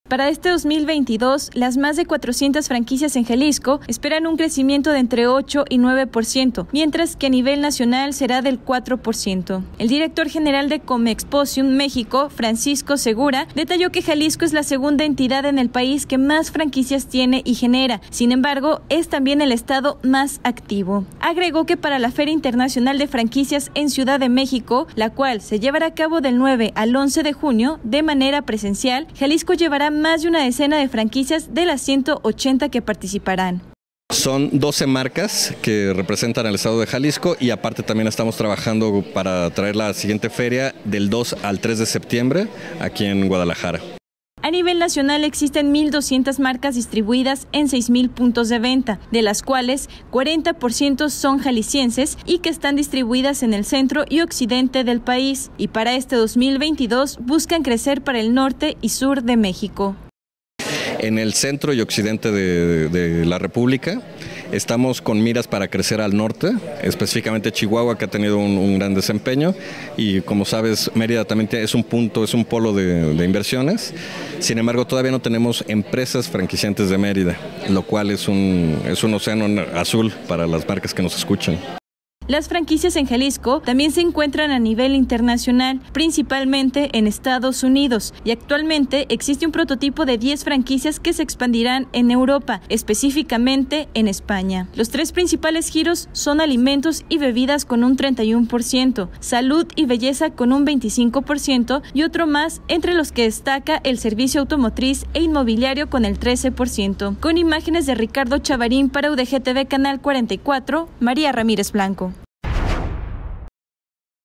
Para este 2022, las más de 400 franquicias en Jalisco esperan un crecimiento de entre 8 y 9%, mientras que a nivel nacional será del 4%. El director general de Comexposium México, Francisco Segura, detalló que Jalisco es la segunda entidad en el país que más franquicias tiene y genera. Sin embargo, es también el estado más activo. Agregó que para la Feria Internacional de Franquicias en Ciudad de México, la cual se llevará a cabo del 9 al 11 de junio de manera presencial, Jalisco llevará más de una decena de franquicias de las 180 que participarán. Son 12 marcas que representan al estado de Jalisco y aparte también estamos trabajando para traer la siguiente feria del 2 al 3 de septiembre aquí en Guadalajara. A nivel nacional existen 1,200 marcas distribuidas en 6,000 puntos de venta, de las cuales 40% son jaliscienses y que están distribuidas en el centro y occidente del país. Y para este 2022 buscan crecer para el norte y sur de México. En el centro y occidente de la República estamos con miras para crecer al norte, específicamente Chihuahua, que ha tenido un gran desempeño, y como sabes, Mérida también es un polo de inversiones. Sin embargo, todavía no tenemos empresas franquiciantes de Mérida, lo cual es un océano azul para las marcas que nos escuchan. Las franquicias en Jalisco también se encuentran a nivel internacional, principalmente en Estados Unidos, y actualmente existe un prototipo de 10 franquicias que se expandirán en Europa, específicamente en España. Los 3 principales giros son alimentos y bebidas con un 31%, salud y belleza con un 25% y otro más, entre los que destaca el servicio automotriz e inmobiliario con el 13%. Con imágenes de Ricardo Chavarín para UDG TV Canal 44, María Ramírez Blanco.